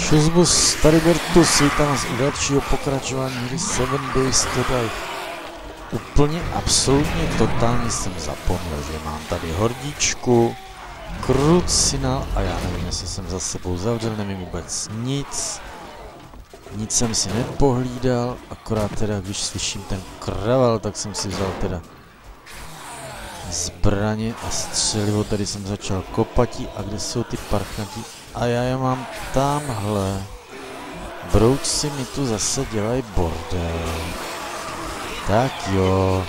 Šuzbus, tady Bertus, vítám vás u dalšího pokračování hry 7 Days to Die. Úplně absolutně totálně jsem zapomněl, že mám tady hordičku, krucinál a já nevím, jestli jsem za sebou zavřel, nevím vůbec nic. Nic jsem si nepohlídal, akorát teda, když slyším ten kraval, tak jsem si vzal teda zbraně a střelivo, tady jsem začal kopati a kde jsou ty parchanti? A já je mám tamhle. Broučci mi tu zase dělají bordel. Tak jo.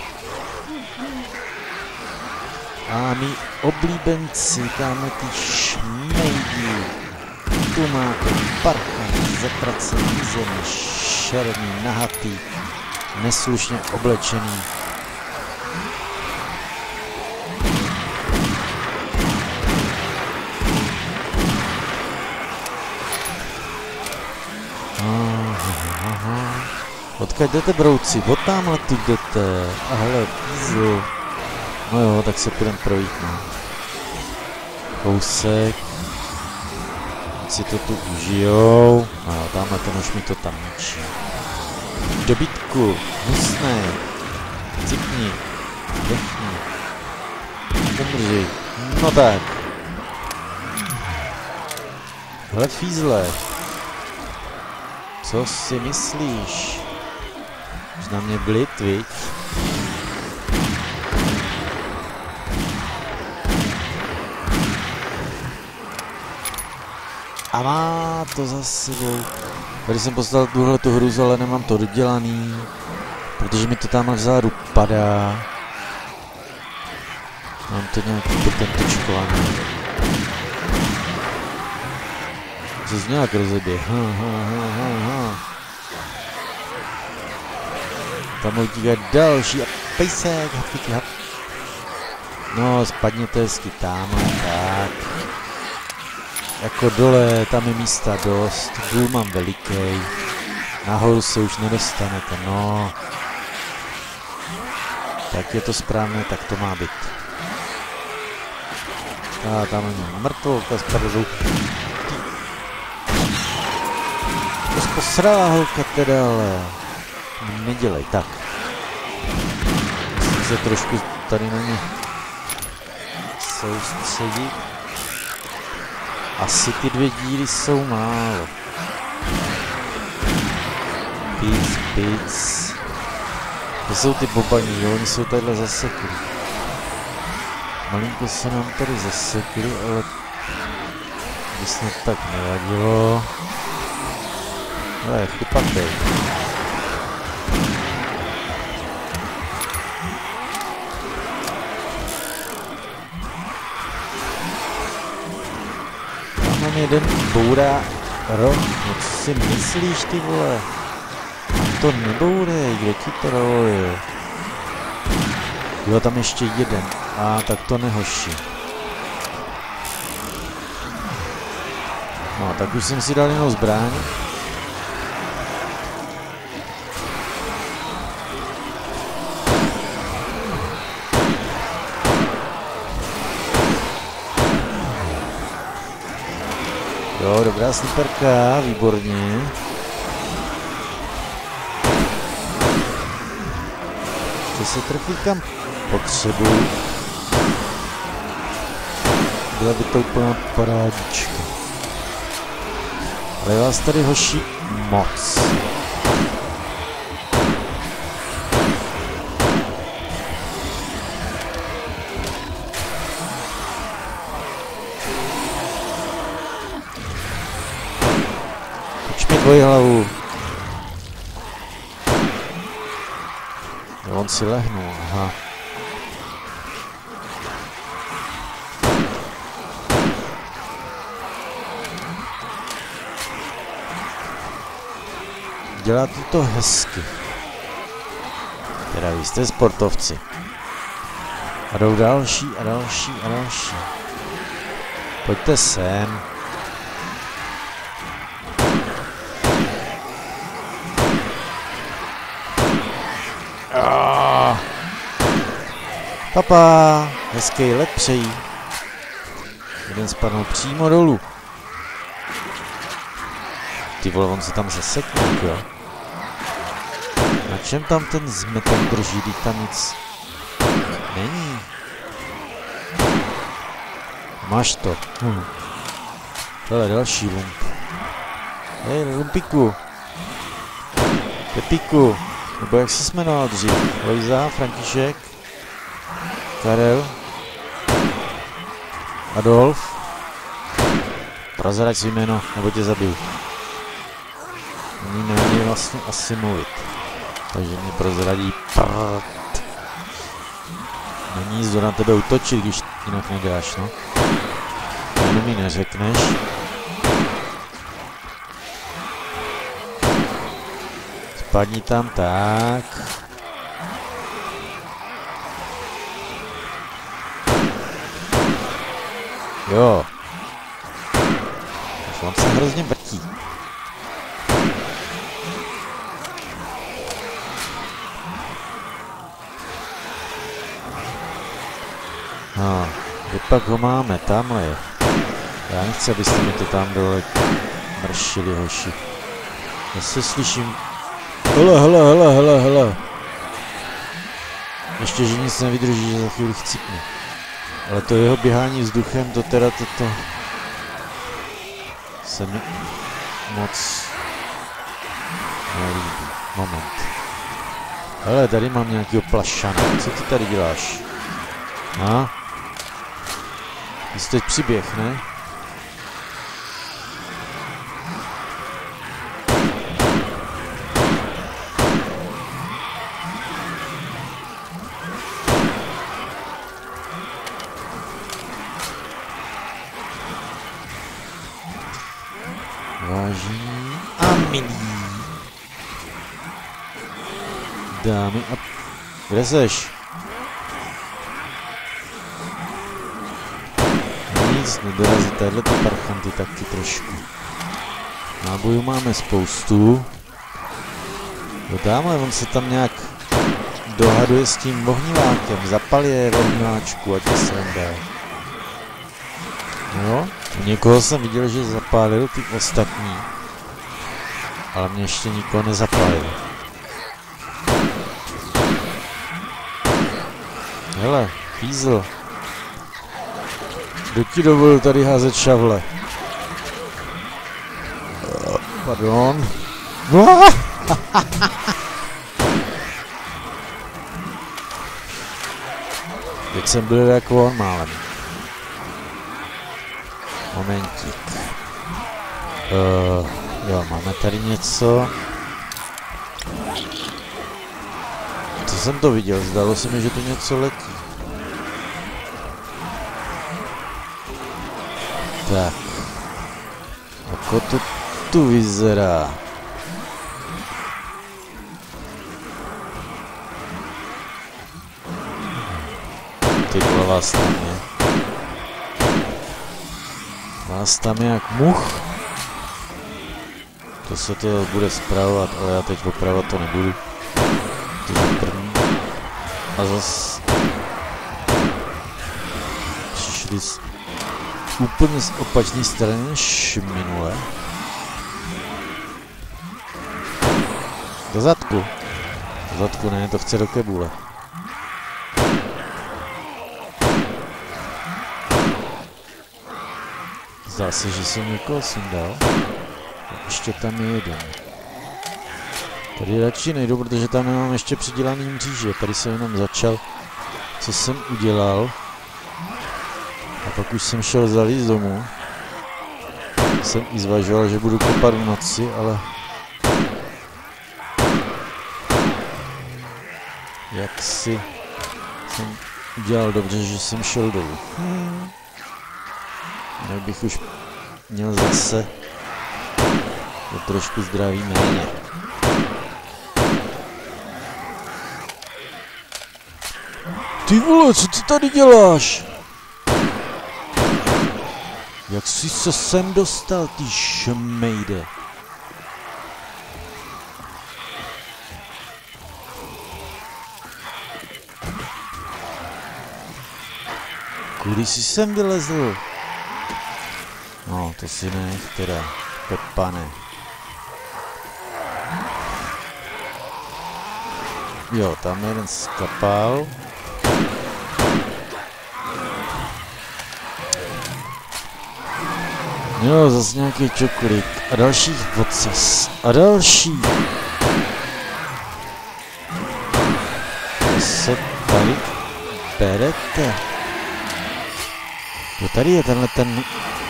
A mý oblíbenci, tamhle ty šmejdi. Tu máte parchanti, zatracený zemi, šerný, nahatý, neslušně oblečený. Odkud jdete, brouci? Od tamhle tu jdete. A hele, pízl. No jo, tak se půjdem projít, no. Kousek. Ať si to tu užijou. No jo, tamhle ten už mi to tam ničí. Dobytku, hnusnej. Cipni. Dechni. Umři. No tak. Hele, fízle. Co si myslíš? Už na mě blit, viď? A má to za sebou. Tady jsem poslal tuhletu hru, ale nemám to dodělaný. Protože mi to tam vzadu padá. Mám to nějaký potentečkovaný. Co jsi nějak rozeběh? Tam utíká další a pejsek, hap. No, spadněte hezky tamhle, tak. Jako dole, tam je místa dost, důl mám veliký. Nahoru se už nedostanete, no. Tak je to správné, tak to má být. A tam je mrtvolka spadl. To posrala holka teda, ale nedělej, tak. Musím se trošku tady na ně soustředit. Asi ty 2 díry jsou málo. Pic. To jsou ty bobani, jo, oni jsou tadyhle zasekli. Malinko se nám tady zasekli, ale by snad tak nevadilo. Ale chypatej. Tam mám jeden bourá roh. No co si myslíš, ty vole? To nebourej, kdo ti to dovolil? Jo, tam ještě jeden. A tak to nehoší. No, tak už jsem si dal jinou zbraň. Jo, dobrá sniperka, výborně. Ještě se trefí kam potřebuji. Byla by to úplná parádička. Ale je vás tady hoší moc. Tvoji hlavu. Jo, on si lehnul, aha. Děláte to hezky. Teda vy jste sportovci. A jdou další a další a další. Pojďte sem. Papa, hezký let přejí. Jeden spadnul přímo dolů. Ty vole, on se tam zasekne, jo. Na čem tam ten zmetek drží, když tam nic není? Máš to. Tohle je další lump. Hej, lumpiku. Pepíku. Nebo jak se jmenoval dřív? Lojza, František, Karel, Adolf. Prozrať svý jméno, nebo tě zabiju. Oni neměli vlastně asi mluvit. Takže mě prozradí prd. Není nic do na tebe utočit, když jinak nedáš, no. Jenom mi neřekneš. Spadni tam tak. Jo. On se hrozně vrtí. No, kde pak ho máme? Tamhle je. Já nechci, abyste mi to tam dole mršili, hoši. Zase slyším. Hele. Ještě, že nic nevydrží, že za chvíli chcípne. Ale to jeho běhání vzduchem, to teda toto se mi moc nelíbí. Moment. Hele, tady mám nějakýho plašana. Co ty tady děláš? A? Ty jsi teď přiběh, ne? Vážení a milí dámy a... Kde seš? Nic, nedorazí tadyhle ty parchanty taky trošku. Nábojů máme spoustu. No tamhle, on se tam nějak dohaduje s tím ohnivákem. Zapal je ohniváčku, ať je srandá. Jo, u někoho jsem viděl, že zapálil ty ostatní. Ale mě ještě nikoho nezapálil. Hele, fízl. Kdo ti dovolil tady házet šavle? Pardon. Teď jsem byl jako on málem. Momentík. Jo, máme tady něco. Co jsem to viděl? Zdalo se mi, že tu něco letí. Tak. Ako to tu vyzerá? Ty vole, vás tam je. Vás tam je jak much. To se to bude spravovat, ale já teď opravovat to nebudu. To je první. A zas... Přišli úplně z opačné strany než minule. Do zadku. Do zadku ne, to chce do kebule. Zdá se, že jsem někoho sundal. Ještě tam je jeden. Tady radši nejdu, protože tam nemám ještě přidělaný mříže. Tady jsem jenom začal, co jsem udělal. A pak už jsem šel zalíst domů. Jsem i zvažoval, že budu kopat v noci, ale... Jak si jsem udělal dobře, že jsem šel dolů. Jak bych už měl zase o trošku zdraví méně. Ty vole, co ty tady děláš? Jak jsi se sem dostal, ty šmejde? Kudy jsi sem vylezl? No, to si nech teda, Pepane. Jo, tam jeden skapal. Jo, zase nějaký čokolik. A dalších vocas. A další. Co se tady berete? To tady je tenhle ten...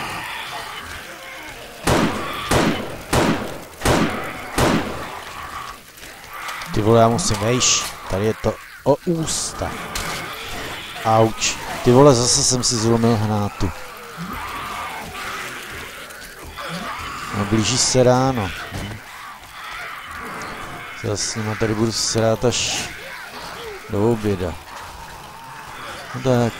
Ty vole, já musím vejš. Tady je to o ústa. Auč. Ty vole, zase jsem si zlomil hnátu. No, blíží se ráno. Já s nima tady budu srát až do oběda. No tak.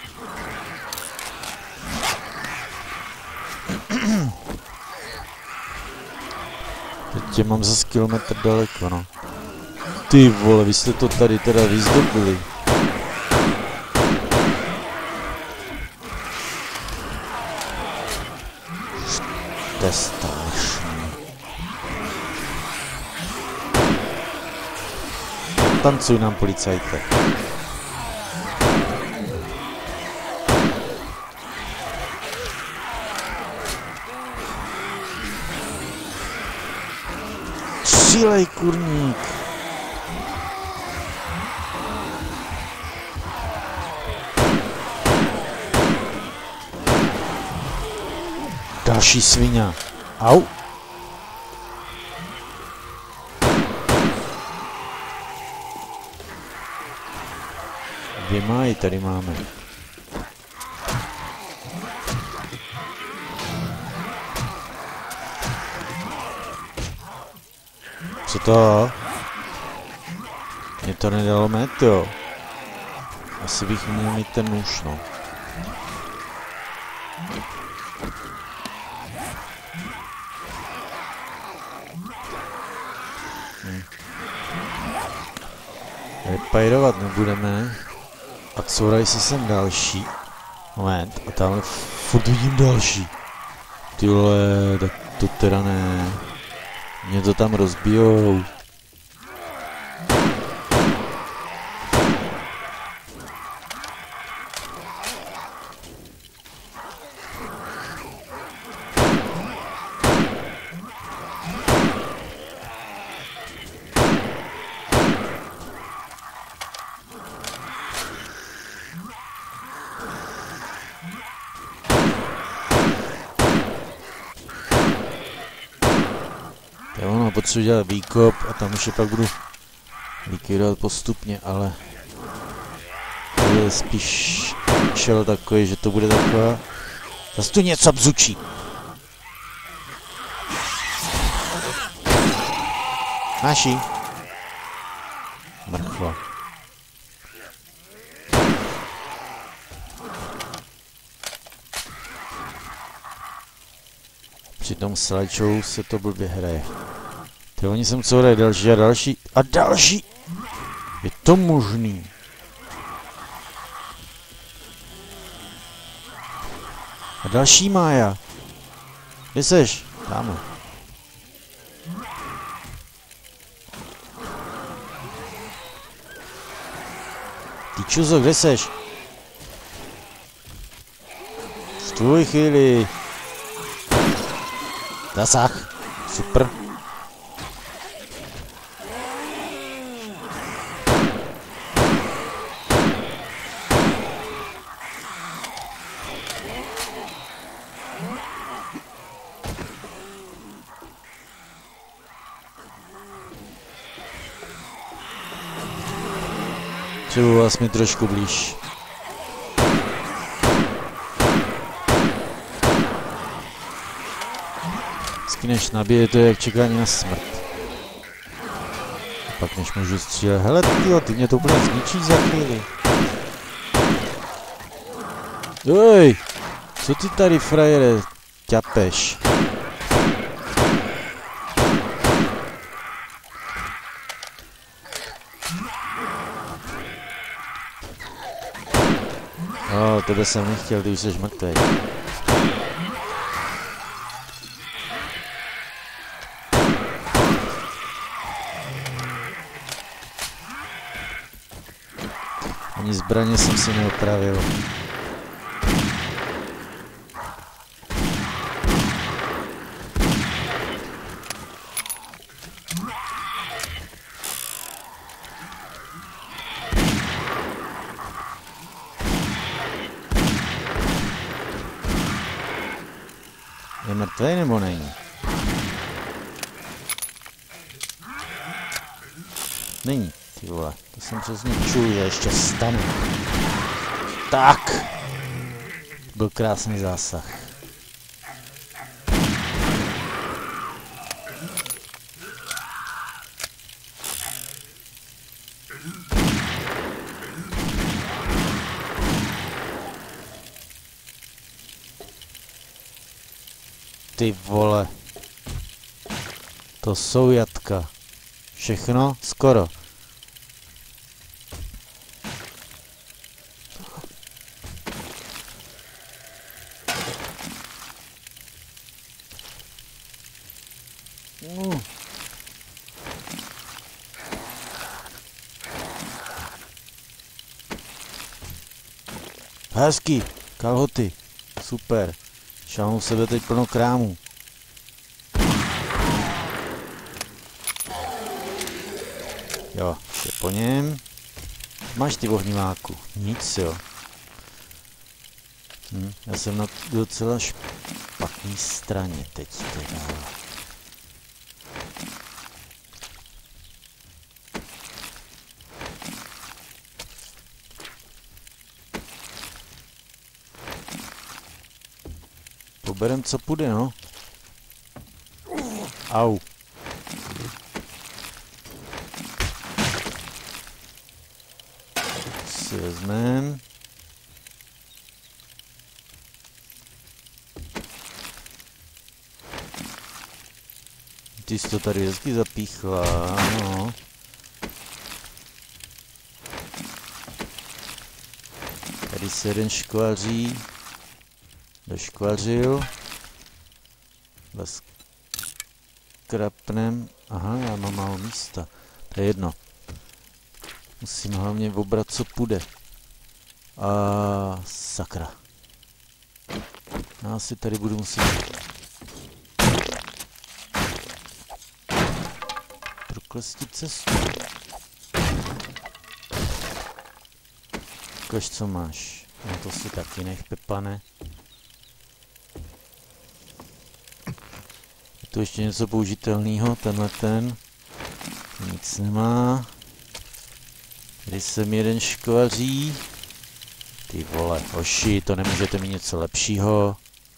Teď tě mám zase kilometr daleko, no. Ty vole, vy jste to tady teda vyzdobili. To je strašný. Tancuj nám, policajte. Střílej, kurník. Další svině. Au. Dvě máji tady máme. Co to? Mě to nedalo met, jo. Asi bych měl mít ten nůž, no. Repajrovat nebudeme. A couraj si sem další. Moment, a tamhle furt vidím další. Tyhle, tak to teda ne. Mě to tam rozbijou. Jo, no, potřebuji dělat výkop a tam už je pak budu likvidovat postupně, ale to je spíš šel takový, že to bude taková... Zase tu něco bzučí. Máš jí? Mrchva. Při tom slideshow se to blbě hraje. Ty oni sem co hraje další a další a další. Je to možný. A další Mája. Kde seš? Tamhle. Ty čuzo, kde seš? Stůj chvíli. Zasah. Super. Třeba vás mi trošku blíž. Než nabije, to je jak čekání na smrt. A pak než můžu střílet. Hele tyjo, ty mě to úplně zničí za chvíli. Oj, co ty tady, frajere, ťapeš? Tebe jsem nechtěl, ty už jsi mrtvej. zbraně jsem si neopravil. Je mrtvý nebo není? Není, ty vole. To jsem přesně čul, že ještě stane. Tak! Byl krásný zásah. Ty vole. To jsou jatka. Všechno? Skoro. Hezky, kalhoty. Super. Šáhnu v sebe teď plno krámů. Jo, je po něm. Máš ty ohniváku. Nic, jo. Já jsem na docela špatný straně teď teda. Poberem, co půjde, no. Au. Si vezmem. Ty jsi to tady hezky zapíchla, no. Tady se jeden škvaří. Doškvařil. Bez krapnem. Aha, já mám málo místa. To je jedno. Musím hlavně obrat, co půjde. A sakra. Já si tady budu muset proklestit cestu. Ukaž, co máš. No to si taky nech, Pepane. Je tu ještě něco použitelného, tenhle ten. Nic nemá. Tady jsem jeden škvaří. Ty vole, hoši, to nemůžete mít něco lepšího.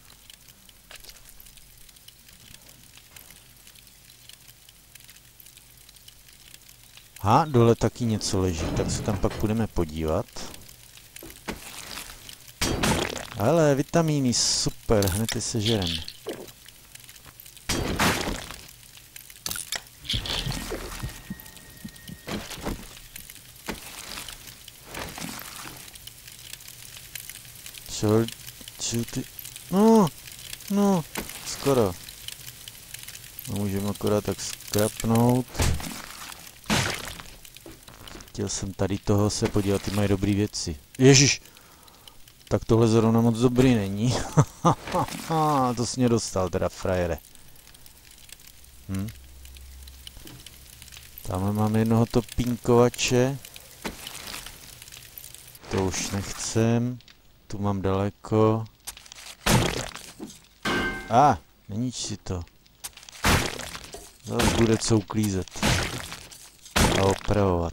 A dole taky něco leží, tak se tam pak budeme podívat. Ale vitamíny, super, hned je sežerem. Co ty? No, skoro. No, můžeme akorát tak skrapnout. Chtěl jsem tady toho se podívat, ty mají dobrý věci. Ježiš! Tak tohle zrovna moc dobrý není. To jsi mě dostal teda, frajere. Tamhle mám jednoho topínkovače. To už nechcem. Tu mám daleko. Neníč si to. Zase bude co uklízet. A opravovat.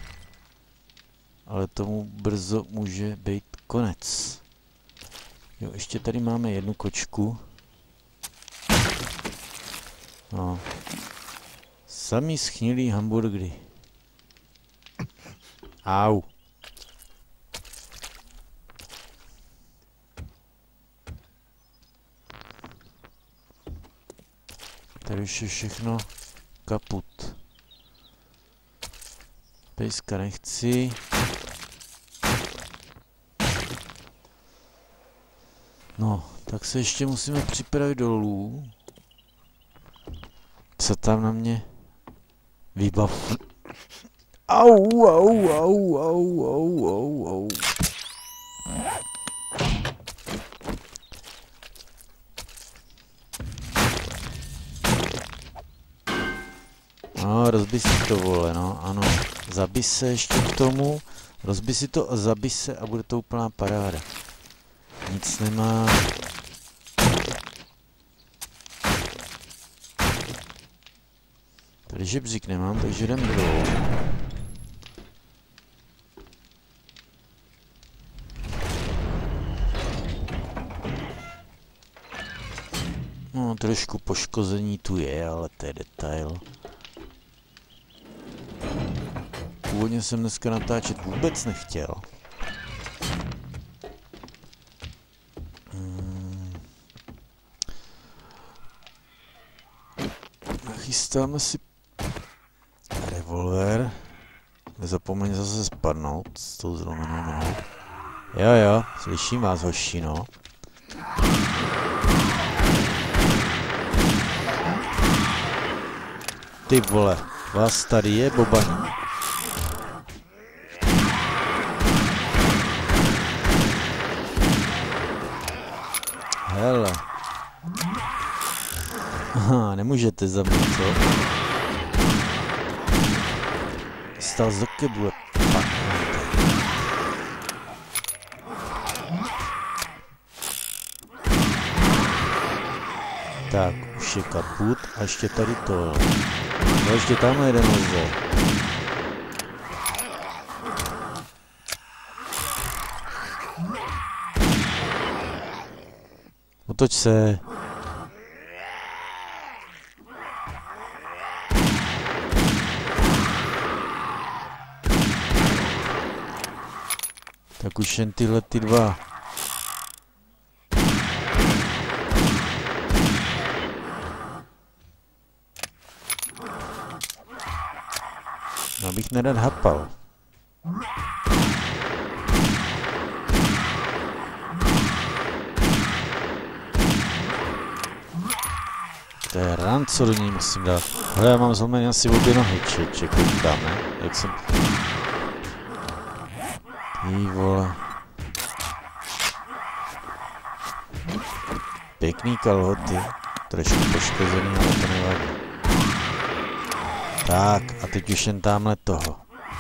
Ale tomu brzo může být konec. Jo, ještě tady máme jednu kočku. No. Samý schnilý hamburgery. Au. Tady už je všechno kaput. Pejska nechci. No, tak se ještě musíme připravit dolů. Co tam na mě vybav... Au, au, au, au, au, au, au. No, rozbij si to, vole, no, ano. Zabij se ještě k tomu, rozbij si to a zabij se a bude to úplná paráda. Nic nemá. Tady žebřík nemám, takže jdem dolů. No, trošku poškození tu je, ale to je detail. Původně jsem dneska natáčet vůbec nechtěl. Nachystáme si revolver. Nezapomeň zase spadnout s tou zlomenou nohou. Jo, slyším vás, hoši, no. Ty vole, vás tady je bobaní. Hele. Aha, nemůžete za mě, co? Stál z dokebu, tak, už je kaput a ještě tady to. No ještě tamhle jeden lze. Otoč se. Tak už jen tyhle ty dva. No bych nerad hapal. To je ran, co do něj musím dát. Hele, já mám zlomený asi obě nohy, koukám, ne? Jak jsem... Jí vole. Pěkný kalhoty. Trošku poškozený, ale to nevadí. Tak, a teď už jen tamhle toho.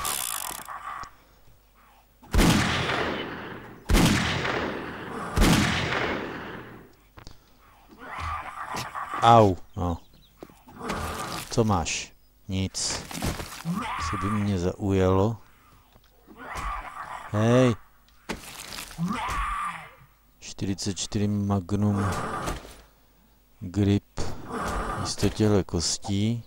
Au, no. Co máš? Nic. Co by mě zaujalo? Hej. 44 Magnum Grip místo těle kostí.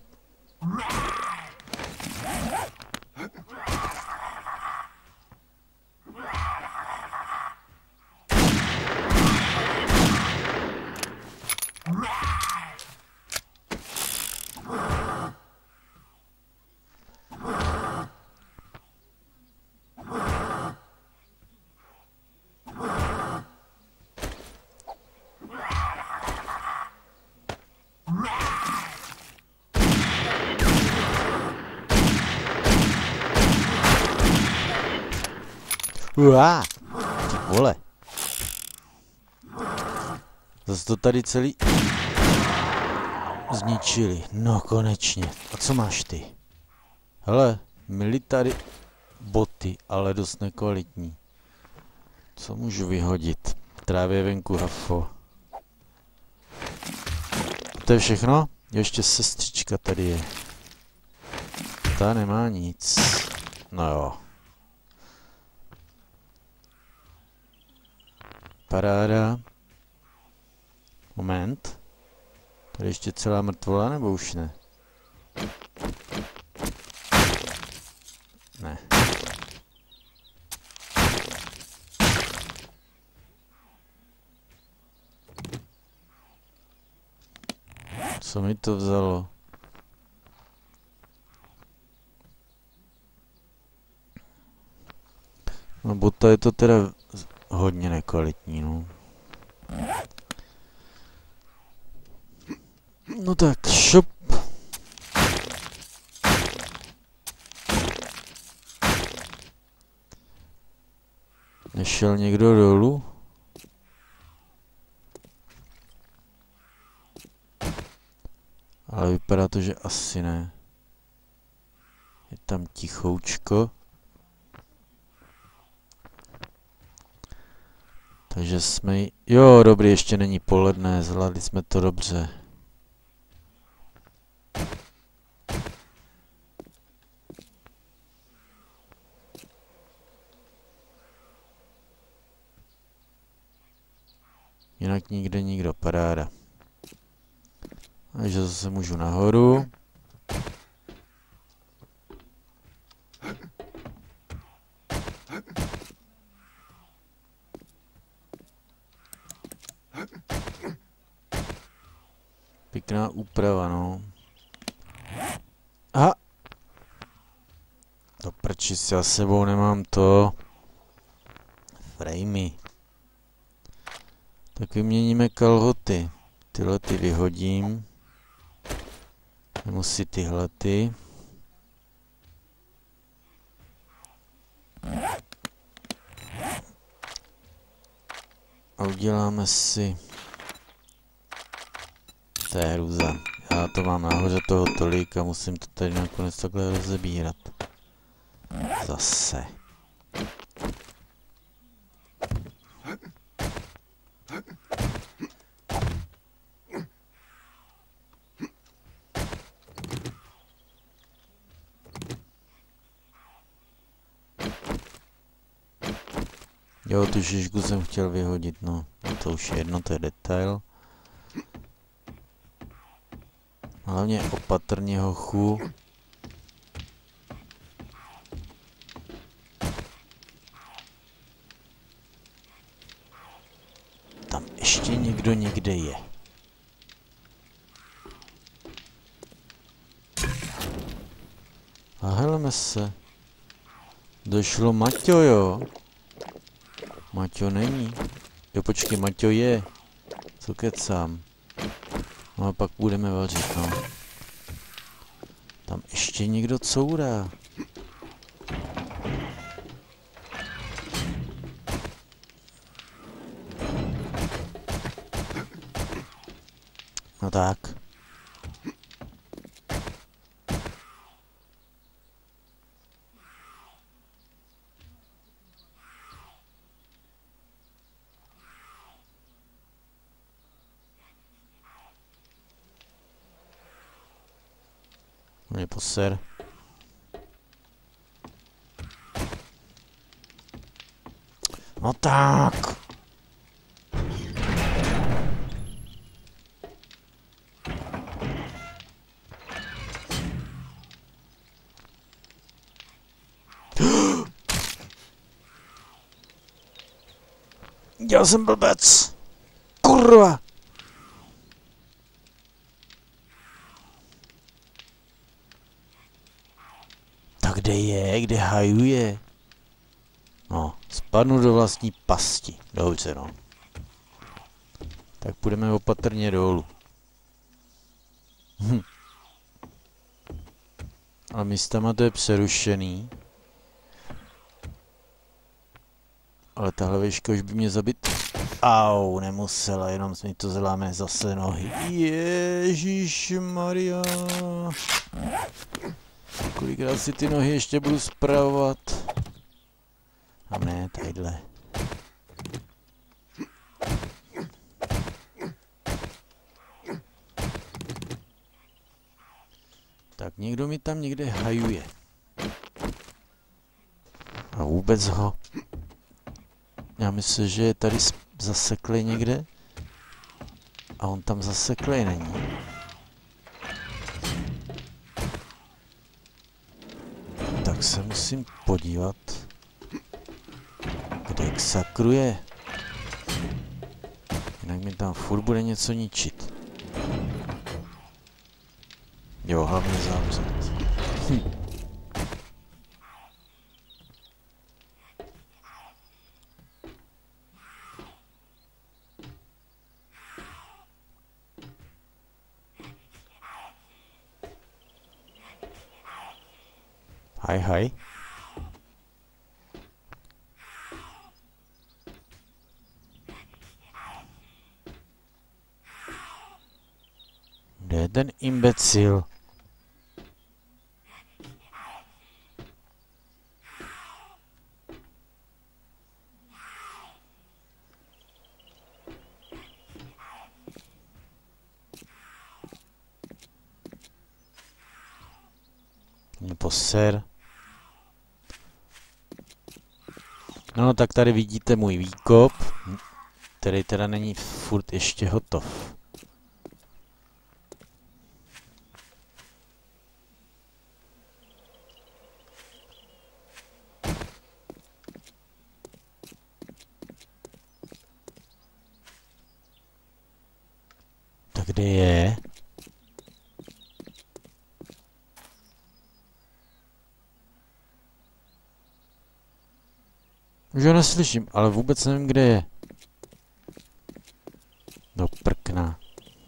Uá, ty vole. Zase to tady celý zničili. No konečně. A co máš ty? Hele, military boty, ale dost nekvalitní. Co můžu vyhodit? Trávě venku hafo. To je všechno? Ještě sestřička tady je. Ta nemá nic. No jo. Paráda. Moment. Tady ještě celá mrtvola, nebo už ne? Ne. Co mi to vzalo? No bota je to teda hodně nekvalitní, no. No tak, šup. šel někdo dolů? Ale vypadá to, že asi ne. Je tam tichoučko. Takže jsme... Jo, dobrý, ještě není poledne, zvládli jsme to dobře. Jinak nikde nikdo, paráda. Takže zase můžu nahoru. Pěkná úprava, no. Aha! Do prči, si já sebou nemám to. Framey. Tak vyměníme kalhoty. Tyhle ty vyhodím. Nemusí tyhle ty. A uděláme si... To je hruza. Já to mám nahoře toho tolik a musím to tady nakonec takhle rozebírat. Zase. Jo, tu šišku jsem chtěl vyhodit, no. To už je jedno, to je detail. Hlavně opatrně, hochu. Tam ještě někdo někde je. A helme se. Došlo Maťo, jo. Maťo není. Jo, počkej, Maťo je. Co kecám. No a pak budeme vařit, no. Tam ještě někdo courá. No tak. Mě poser. No tak. Já jsem blbec. Kurva. Tak kde je? Kde hajuje? No, spadnu do vlastní pasti. Dobře, no. Tak půjdeme opatrně dolů. Ale místama to je přerušený. Ale tahle výška už by mě zabit... Au, nemusela, jenom mi to zláme zase nohy. Ježišmarja. Kolikrát si ty nohy ještě budu spravovat. A ne, tadyhle. Tak někdo mi tam někde hajuje. A vůbec ho... Já myslím, že je tady zaseklý někde. A on tam zaseklý není. Tak se musím podívat, kde k sakru je. Jinak mi tam furt bude něco ničit. Jo, hlavně zavřít. Hej, hej. Kde je ten imbecil? Poser. No tak tady vidíte můj výkop, který teda není furt ještě hotov. Tak kde je? Už ho neslyším, ale vůbec nevím, kde je. Do prkna.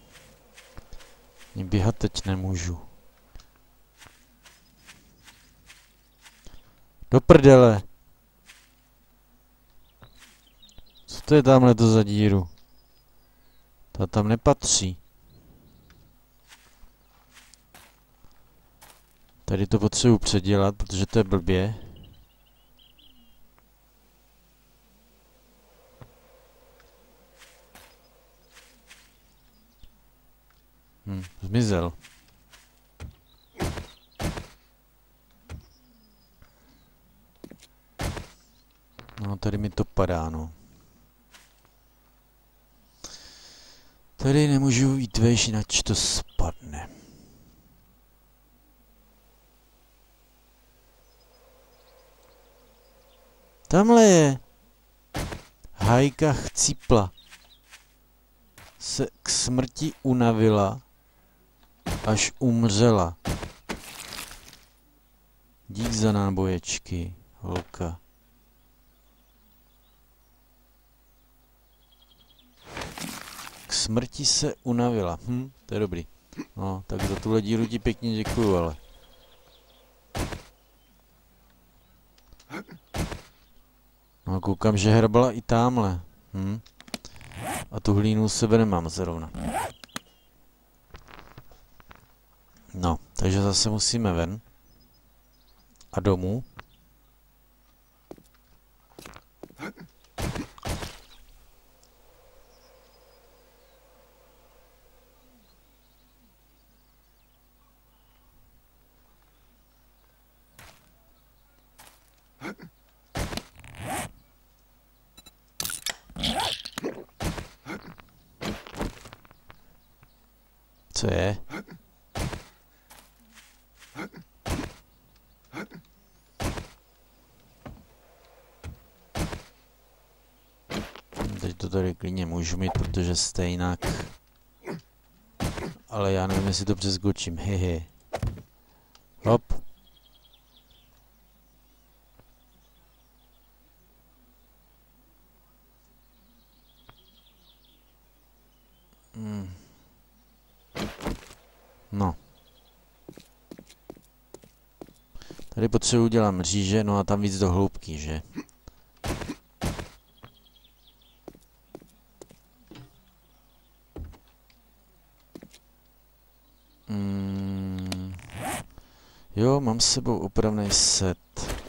Mě běhat teď nemůžu. Do prdele. Co to je tamhle to za díru? Ta tam nepatří. Tady to potřebuji předělat, protože to je blbě. Zmizel. No, tady mi to padá, no. Tady nemůžu jít vejš, jinak to spadne. Tamhle je. Hajka chcípla. Se k smrti unavila, až umřela. Dík za náboječky, holka. K smrti se unavila. To je dobrý. No, tak za tuhle díru ti pěkně děkuju, ale. No, koukám, že hrabala i támhle. A tu hlínu sebe nemám zrovna. No, takže zase musíme ven. A domů. Co je? Teď to tady klidně můžu mít, protože stejnak. Ale já nevím, jestli to přeskočím. Hehe. Hop. No. Tady potřebuji udělat mříže, no a tam víc do hloubky, že? Jo, mám s sebou opravný set.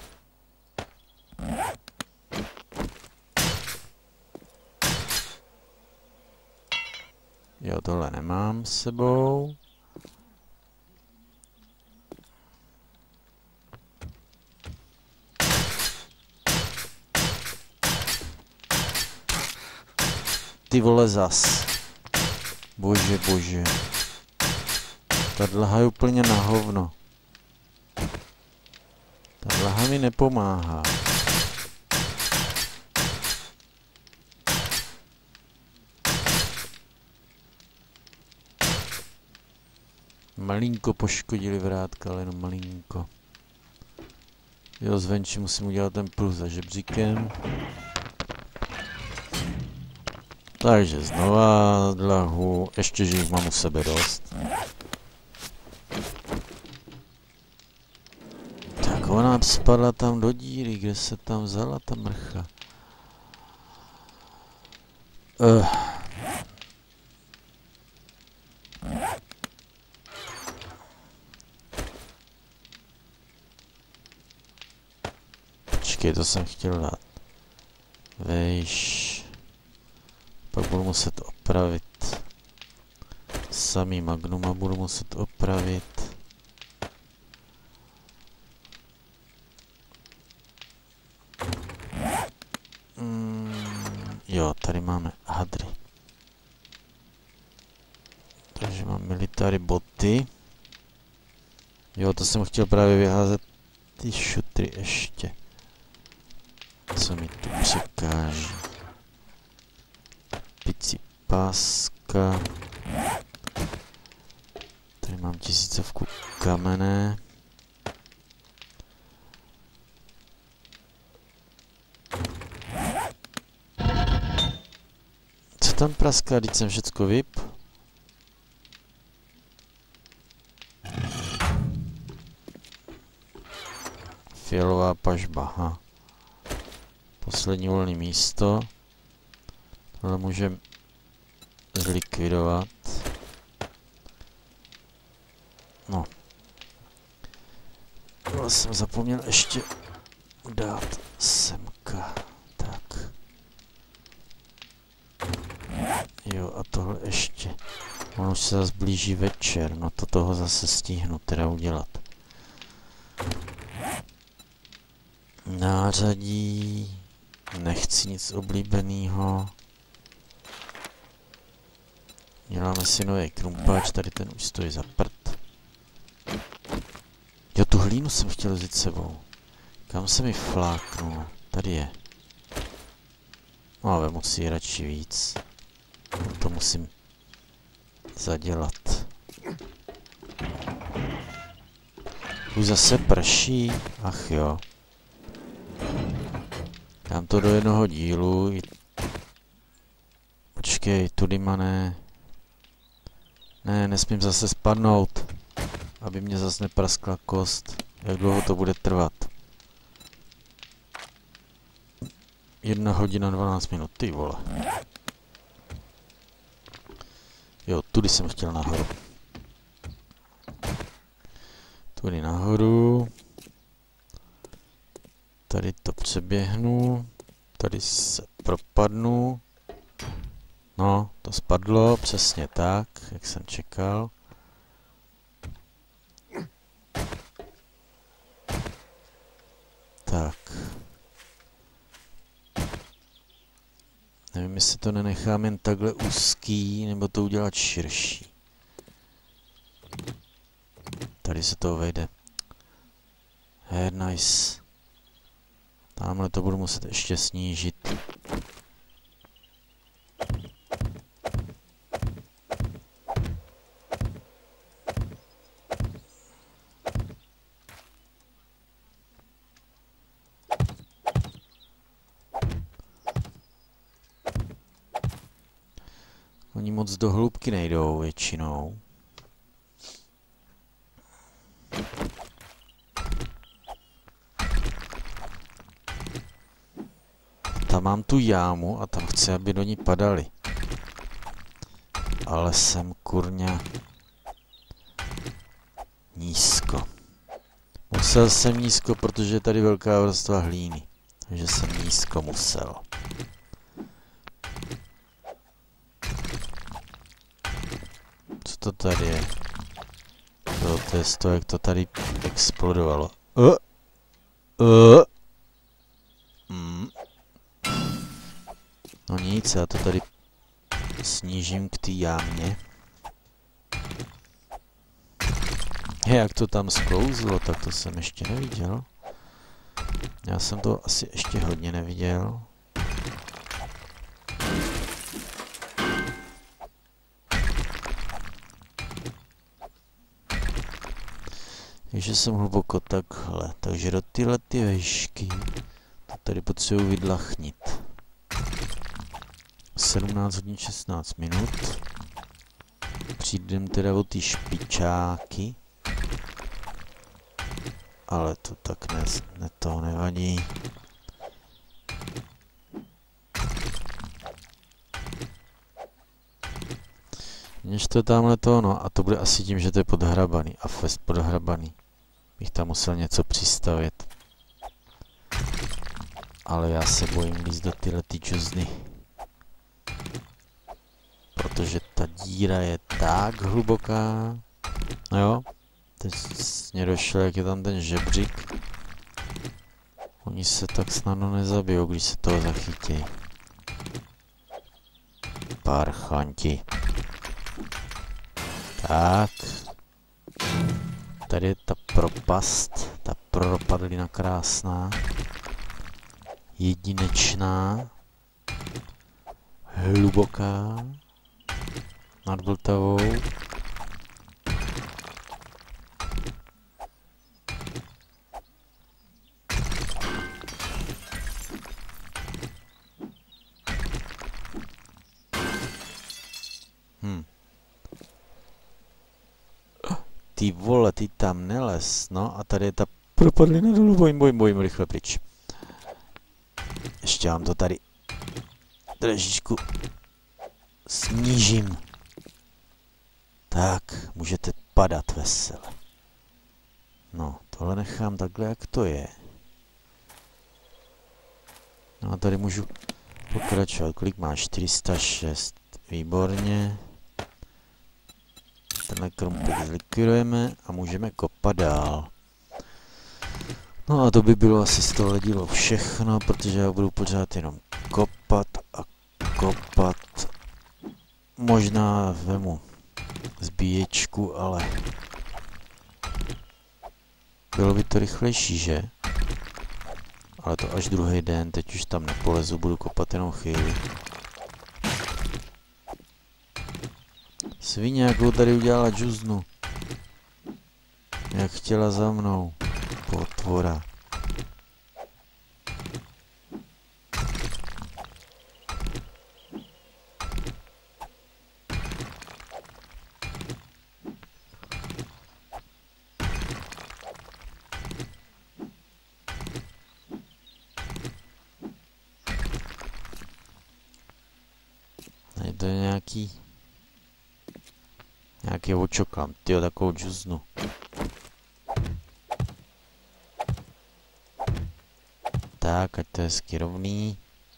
Jo, tohle nemám s sebou. Ty vole zas. Bože, bože. Ta dlaha je úplně na hovno. Ta dlaha mi nepomáhá. Malinko poškodili vrátka, ale jenom malinko. Jo, zvenčí musím udělat ten plus za žebříkem. Takže znova dlahu, ještě, že jich mám u sebe dost. Tak ona spadla tam do díry, kde se tam vzala ta mrcha. Počkej, to jsem chtěl dát. Vejš. Pak budu muset opravit. Samý magnuma budu muset opravit. Jo, tady máme hadry. Takže mám military boty. Jo, to jsem chtěl právě vyházet ty šutry ještě. Co mi tu překáží. Pici páska. Tady mám 1000 kamene. Co tam praská, když jsem všecko vyp? Fialová pažba, aha. Poslední volné místo. Tohle můžeme zlikvidovat. No. Tohle jsem zapomněl ještě dát semka. Tak. Jo, a tohle ještě. On už se zase blíží večer, no to toho zase stihnu teda udělat. Nářadí. Nechci nic oblíbeného. Děláme si nový krumpáč, tady ten už stojí za prd. Jo, tu hlínu jsem chtěl vzít sebou. Kam se mi fláknul? Tady je. No ale musí ji radši víc. To musím zadělat. Už zase prší? Ach jo. Dám to do jednoho dílu. Počkej, tudy mané. Ne, nesmím zase spadnout. Aby mě zase nepraskla kost. Jak dlouho to bude trvat? 1 hodina 12 minut, ty vole. Jo, tudy jsem chtěl nahoru. Tudy nahoru. Tady to přeběhnu. Tady se propadnu. No, to spadlo, přesně tak, jak jsem čekal. Tak. Nevím, jestli to nenechám jen takhle úzký, nebo to udělat širší. Tady se to vejde. Nice. Tamhle to budu muset ještě snížit. Oni moc do hloubky nejdou většinou. Tam mám tu jámu a tam chci, aby do ní padaly. Ale jsem kurňa nízko. Musel jsem nízko, protože je tady velká vrstva hlíny. Takže jsem nízko musel. Co to tady je? To je to, jak to tady explodovalo. No nic, já to tady snížím k té jámě. Jak to tam sklouzlo, tak to jsem ještě neviděl. Já jsem to asi ještě hodně neviděl. Takže jsem hluboko takhle, takže do tyhle ty vejšky to tady potřebuji vydlachnit. 17 hodin 16 minut. Přijdem teda o ty špičáky. Ale to tak to nevadí. Než to tamhle to, no a to bude asi tím, že to je podhrabaný. A fest podhrabaný. Bych tam musel něco přistavit. Ale já se bojím líst do tyhle ty džuzny. Protože ta díra je tak hluboká. No jo, teď mě došlo, jak je tam ten žebřík. Oni se tak snadno nezabijou, když se toho zachytí. Parchanti. Tak. Tady je ta propast, ta propadlina krásná. Jedinečná. Hluboká. Nad Vltavou. Ty vole, ty tam neles, no a tady je ta propadlina dolů, bojím, rychle pryč. Ještě vám to tady trošičku snížím. Tak, můžete padat vesele. No, tohle nechám takhle, jak to je. No a tady můžu pokračovat. Kolik má? 406. Výborně. Tenhle krumpek zlikvidujeme a můžeme kopat dál. No a to by bylo asi z tohle dílo všechno, protože já budu pořád jenom kopat a kopat. Možná vemu zbíječku, ale bylo by to rychlejší, že? Ale to až druhý den, teď už tam nepolezu, budu kopat jenom chvíli. Svině, jakou tady udělala džuznu. Jak chtěla za mnou. Potvora. Je to nějaký očokám, tyjo, takovou džuznu. Tak, ať to je hezky rovný.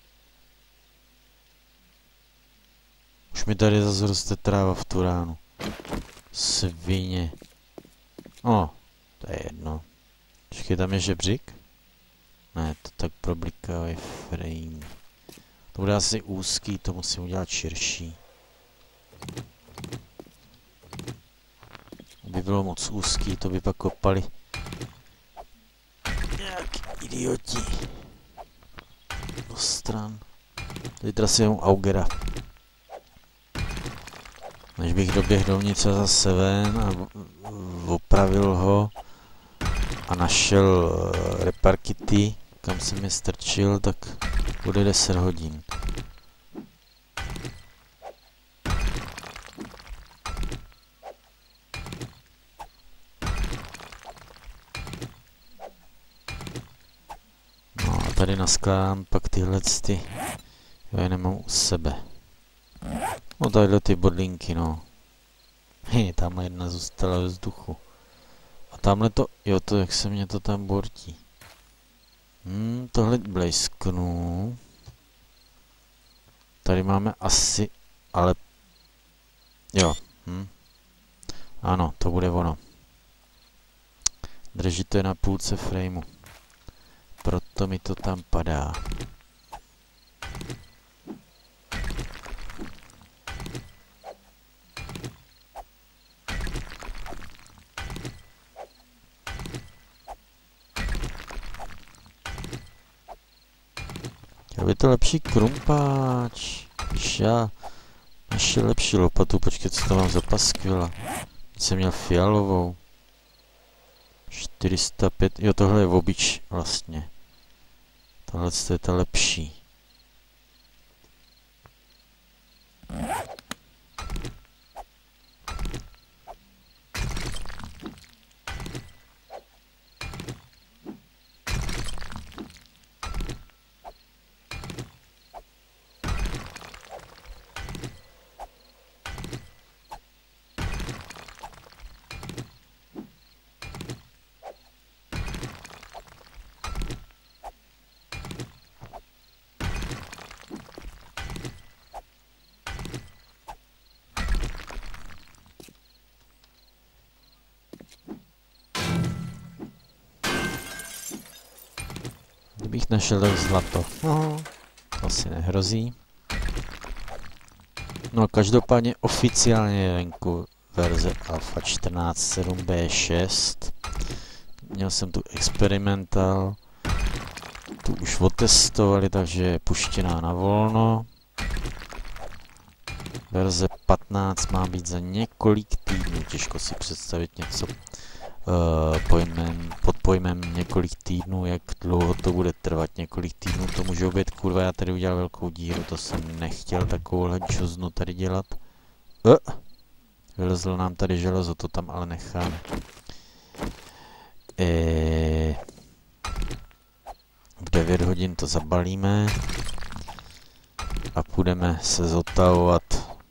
Už mi tady zase roste tráva v tu ránu. Svině. O, to je jedno. Počkej, tam je žebřík? Ne, to tak problikavý frame. To bude asi úzký, to musím udělat širší. By bylo moc úzký, to by pak kopali nějaký idioti do stran. Tady teda si jenom augera. Než bych doběhl dovnitř a zase ven a opravil ho a našel repair kity, kam jsem je strčil, tak bude 10 hodin. Tady naskládám pak tyhle ty, já je nemám u sebe. No tadyhle ty bodlinky, no. Hej, tamhle jedna zůstala ve vzduchu. A tamhle to, jo, to jak se mě to tam bortí. Tohle blejsknu. Tady máme asi, ale, jo, ano, to bude ono. Drží to je na půlce frameu. Proto mi to tam padá. Chtěl by to lepší krumpáč. Když já našel lepší lopatu, počkej, co to mám za paskvila. Jsem měl fialovou. 405, jo, tohle je obyč vlastně. Tohle je ta lepší. Kdybych našel zlato. No, to asi nehrozí. No každopádně oficiálně je venku verze Alpha 14.7b6. Měl jsem tu experimental. Tu už otestovali, takže je puštěná na volno. Verze 15 má být za několik týdnů. Těžko si představit něco pod pojmem několik týdnů, jak dlouho to bude trvat. Několik týdnů to může být, kurva, já tady udělal velkou díru, to jsem nechtěl takovouhle džoznu tady dělat. Vylezlo nám tady železo, to tam ale necháme. V 9 hodin to zabalíme a půjdeme se zotavovat.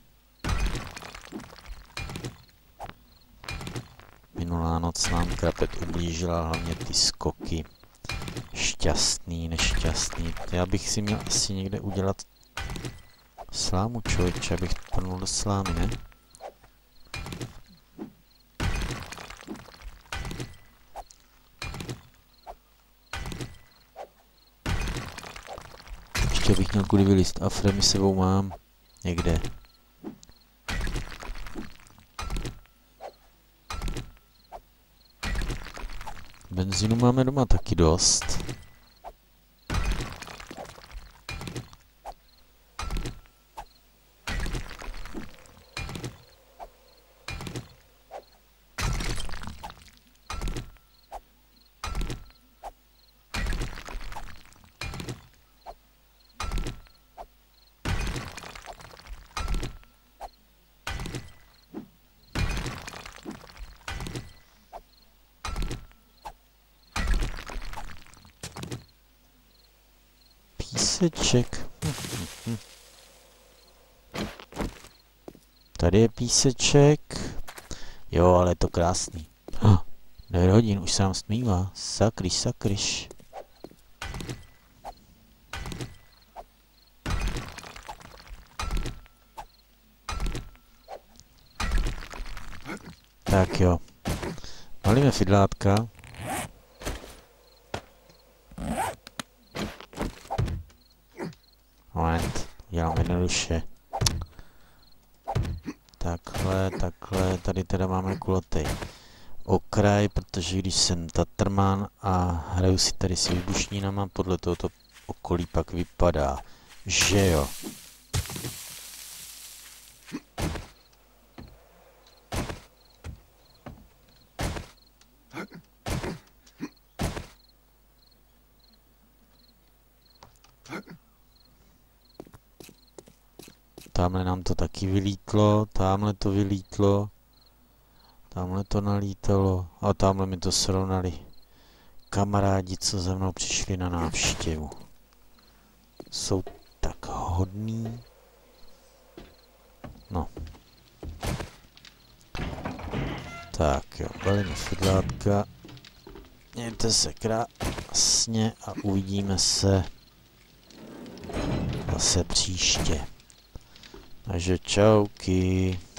Minulá noc nám Krapet ublížila, hlavně ty skoky. Šťastný, nešťastný. Já bych si měl asi někde udělat slámu, člověče, abych plnul do slámy, ne? Ještě bych měl kudy vylíst. Afremi sebou mám. Někde. Benzínu máme doma taky dost. Píseček. Tady je píseček. Jo, ale je to krásný. 9 hodin, už se nám smívá. Sakryš, sakryš. Tak jo. Malíme fidlátka. Moment, dělám jednoduše. Takhle, tady teda máme kulatý okraj, protože když jsem Tatrman a hraju si tady s výbušnínama, podle tohoto okolí pak vypadá, že jo. Tamhle nám to taky vylítlo, tamhle to vylítlo, tamhle to nalítalo a tamhle mi to srovnali kamarádi, co za mnou přišli na návštěvu. Jsou tak hodný. No. Tak jo, balíme fidlátka. Mějte se krásně a uvidíme se zase příště. Takže čauky.